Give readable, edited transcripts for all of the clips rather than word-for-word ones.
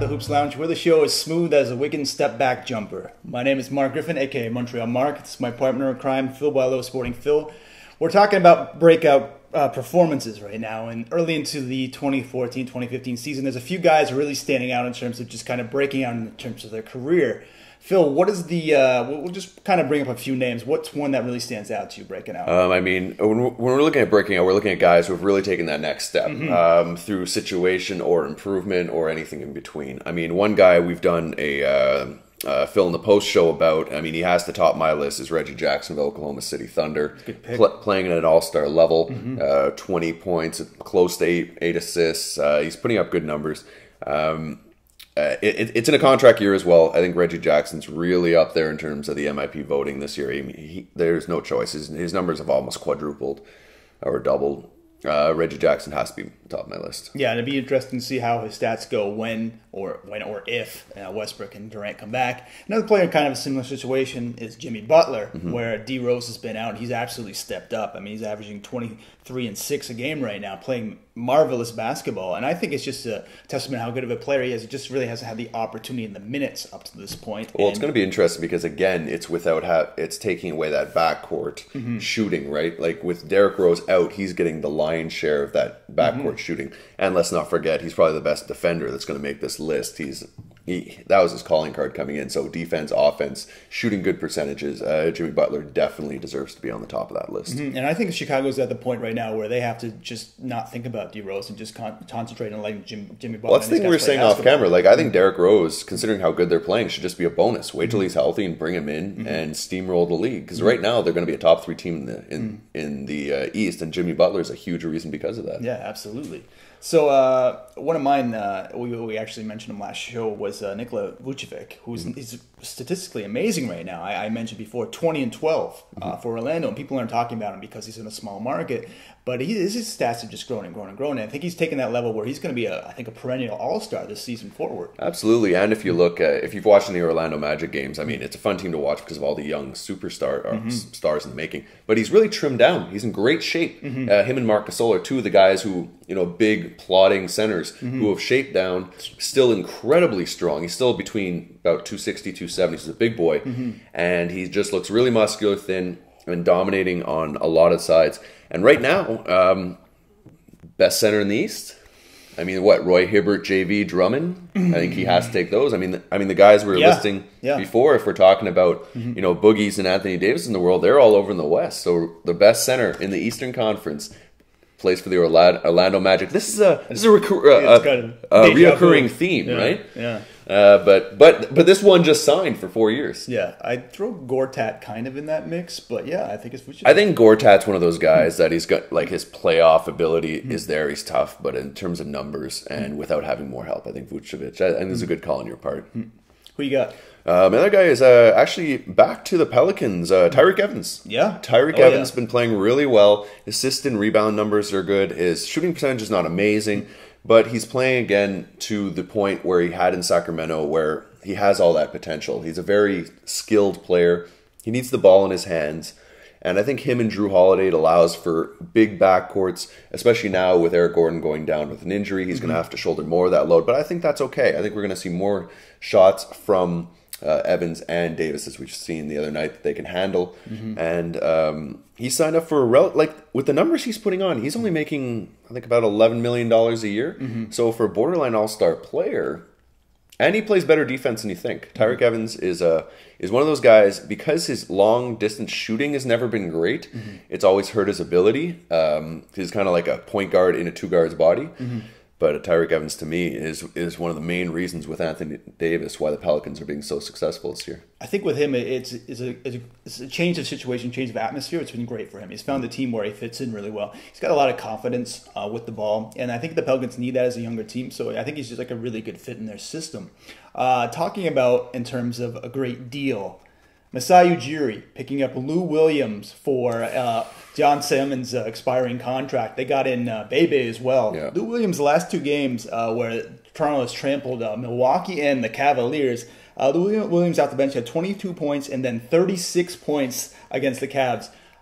the Hoops Lounge, where the show is smooth as a Wigan step-back jumper. My name is Marc Griffin, a.k.a. Montreal Marc. This is my partner in crime, Phil Boileau, Sporting Phil. We're talking about breakout performances right now, and early into the 2014-2015 season, there's a few guys really standing out in terms of just kind of breaking out in terms of their career. Phil, what is the, we'll just kind of bring up a few names. What's one that really stands out to you breaking out? When we're looking at breaking out, we're looking at guys who have really taken that next step through situation or improvement or anything in between. I mean, one guy we've done a Phil in the Post show about, he has to top my list, is Reggie Jackson of Oklahoma City Thunder. Good pick. Playing at an all-star level, 20 points, close to eight assists. He's putting up good numbers. It's in a contract year as well. I think Reggie Jackson's really up there in terms of the MIP voting this year. There's no choice. His numbers have almost quadrupled or doubled. Reggie Jackson has to be top of my list. Yeah, and it'd be interesting to see how his stats go when or if Westbrook and Durant come back. Another player in kind of a similar situation is Jimmy Butler, where D Rose has been out. He's absolutely stepped up. He's averaging 23 and 6 a game right now, playing marvelous basketball. And I think it's just a testament to how good of a player he is. He just really hasn't had the opportunity in the minutes up to this point. Well, it's going to be interesting because, again, it's it's taking away that backcourt shooting, right? Like with Derrick Rose out, he's getting the lion's share of that backcourt shooting. And let's not forget, he's probably the best defender that's going to make this list. That was his calling card coming in. So defense, offense, shooting good percentages. Jimmy Butler definitely deserves to be on the top of that list. And I think Chicago's at the point right now where they have to just not think about D Rose and just concentrate on letting Jimmy Butler. Well, that's the thing we were saying off camera. Like, I think Derrick Rose, considering how good they're playing, should just be a bonus. Wait till he's healthy and bring him in and steamroll the league. Because right now they're going to be a top 3 team in the East, and Jimmy Butler is a huge reason because of that. Yeah, absolutely. So one of mine, we actually mentioned him last show, was Nikola Vucevic, he's statistically amazing right now. I mentioned before 20 and 12 for Orlando, and people aren't talking about him because he's in a small market. But his stats have just grown and grown and grown. And I think he's taken that level where he's going to be a perennial all-star this season forward. Absolutely. And if you look at, if you've watched any Orlando Magic games, it's a fun team to watch because of all the young stars in the making. But he's really trimmed down. He's in great shape. Him and Marc are two of the guys who, big plodding centers who have shaped down, still incredibly strong. He's still between about 260, 270. He's a big boy. And he just looks really muscular, thin, and dominating on a lot of sides. And right now, best center in the East. Roy Hibbert, JV, Drummond. I think he has to take those. The guys we were listing before, if we're talking about Boogies and Anthony Davis in the world, they're all over in the West. So the best center in the Eastern Conference plays for the Orlando Magic. This is a reoccurring theme, right? Yeah. But this one just signed for 4 years. Yeah, I'd throw Gortat kind of in that mix, but yeah, I think it's Vucevic. I think Gortat's one of those guys that he's got, like, his playoff ability is there. He's tough, but in terms of numbers and without having more help, I think Vucevic. I think this is a good call on your part. Who you got? Another guy is actually back to the Pelicans, Tyreke Evans. Yeah. Tyreke Evans has been playing really well. Assist and rebound numbers are good. His shooting percentage is not amazing, but he's playing again to the point where he had in Sacramento, where he has all that potential. He's a very skilled player. He needs the ball in his hands. And I think him and Drew Holiday, it allows for big backcourts, especially now with Eric Gordon going down with an injury. He's going to have to shoulder more of that load, but I think that's okay. I think we're going to see more shots from Evans and Davis, as we've seen the other night, that they can handle. And he signed up for with the numbers he's putting on, he's only making, I think, about $11 million a year. So for a borderline all-star player, and he plays better defense than you think. Tyreke Evans is one of those guys, because his long-distance shooting has never been great, it's always hurt his ability. He's kind of like a point guard in a two-guard's body. But Tyreke Evans, to me, is one of the main reasons with Anthony Davis why the Pelicans are being so successful this year. I think with him, it's a change of situation, change of atmosphere. It's been great for him. He's found a team where he fits in really well. He's got a lot of confidence with the ball, and I think the Pelicans need that as a younger team. So I think he's just like a really good fit in their system. Talking about in terms of a great deal, Masai Ujiri picking up Lou Williams for John Simmons' expiring contract. They got in Bebe as well. Yeah. Lou Williams' last 2 games where Toronto has trampled Milwaukee and the Cavaliers. Lou Williams off the bench had 22 points and then 36 points against the Cavs.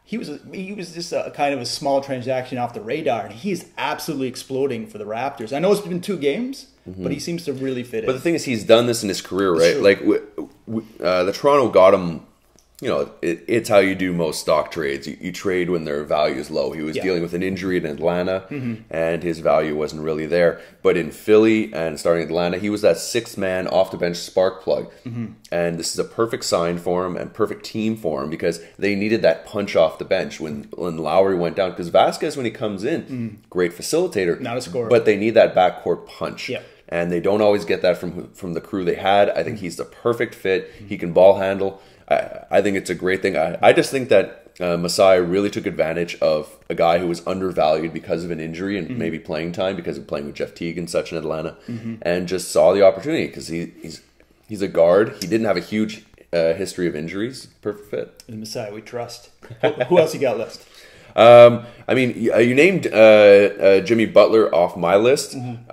he was just a kind of a small transaction off the radar, and he is absolutely exploding for the Raptors. I know it's been 2 games, but he seems to really fit in. But the thing is, he's done this in his career, right? Like, the Toronto got him. You know, it's how you do most stock trades. You trade when their value is low. He was dealing with an injury in Atlanta, and his value wasn't really there. But in Philly and starting Atlanta, he was that 6-man off-the-bench spark plug. And this is a perfect sign for him and perfect team for him because they needed that punch off the bench when Lowry went down. Because Vasquez, when he comes in, great facilitator. Not a scorer. But they need that backcourt punch. Yeah. And they don't always get that from the crew they had. I think he's the perfect fit. He can ball handle. I think it's a great thing. I just think that Masai really took advantage of a guy who was undervalued because of an injury and maybe playing time because of playing with Jeff Teague and such in Atlanta, and just saw the opportunity because he's a guard. He didn't have a huge history of injuries. Perfect fit. And Masai, we trust. Who else you got list? I mean, you named Jimmy Butler off my list.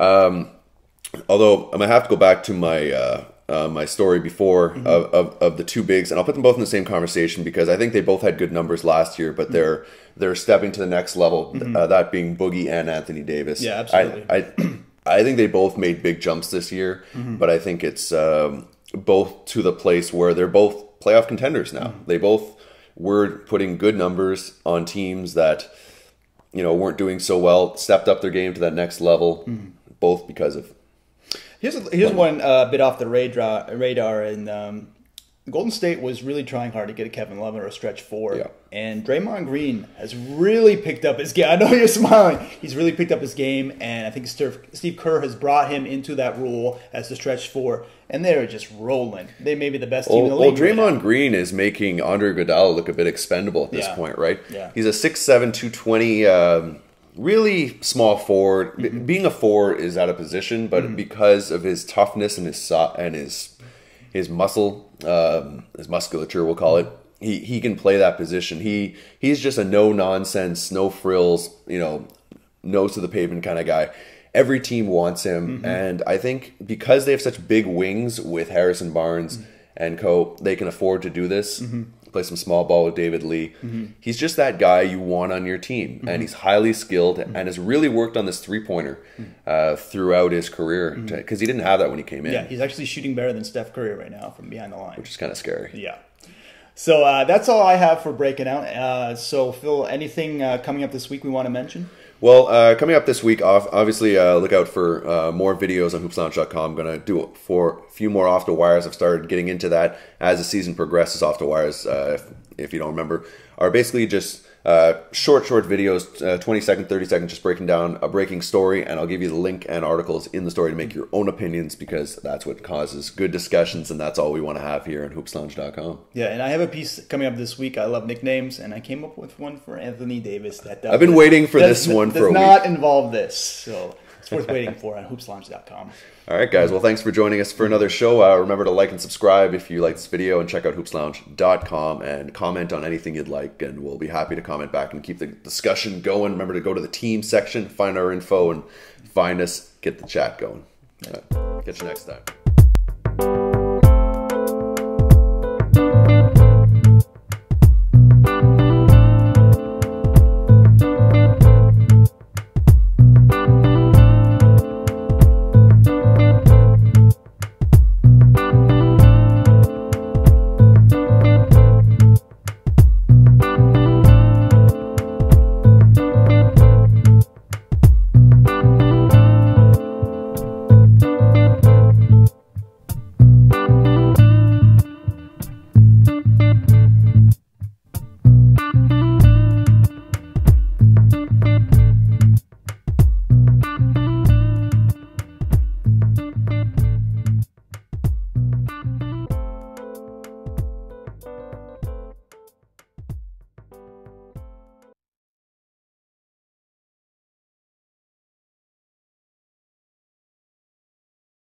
Although I'm gonna have to go back to my story before of the 2 bigs, and I'll put them both in the same conversation because I think they both had good numbers last year, but they're stepping to the next level. That being Boogie and Anthony Davis. Yeah, absolutely. I think they both made big jumps this year, but I think it's both to the place where they're both playoff contenders now. They both were putting good numbers on teams that weren't doing so well, stepped up their game to that next level, both because of. Here's one bit off the radar, and Golden State was really trying hard to get a Kevin Love or a stretch 4, and Draymond Green has really picked up his game. I know you're smiling. He's really picked up his game, and I think Steve Kerr has brought him into that role as the stretch 4, and they're just rolling. They may be the best team in the league. Well, Draymond Green is making Andre Iguodala look a bit expendable at this point, right? Yeah. He's a 6'7", 220. Really small forward. Being a 4 is out of position, but because of his toughness and his muscle, his musculature, we'll call it, he can play that position. He's just a no nonsense, no frills, nose to the pavement kind of guy. Every team wants him, and I think because they have such big wings with Harrison Barnes and co, they can afford to do this. Play some small ball with David Lee. He's just that guy you want on your team, and he's highly skilled and has really worked on this 3-pointer throughout his career because he didn't have that when he came in. Yeah, he's actually shooting better than Steph Curry right now from behind the line, which is kind of scary. Yeah. So that's all I have for breaking out. So Phil, anything coming up this week we want to mention? Well, coming up this week, obviously look out for more videos on hoopslounge.com. I'm going to do a few more Off the Wires. I've started getting into that as the season progresses. Off the Wires, if you don't remember, are basically just short videos, 20 second, 30 seconds, just breaking down a breaking story, and I'll give you the link and articles in the story to make your own opinions because that's what causes good discussions, and that's all we want to have here on hoopslounge.com. Yeah, and I have a piece coming up this week. I love nicknames, and I came up with one for Anthony Davis. I've been waiting for this one for a week. Does not involve this, so it's worth waiting for on hoopslounge.com. All right, guys. Well, thanks for joining us for another show. Remember to like and subscribe if you like this video, and check out hoopslounge.com and comment on anything you'd like, and we'll be happy to comment back and keep the discussion going. Remember to go to the team section, find our info, and find us, get the chat going. Catch you next time.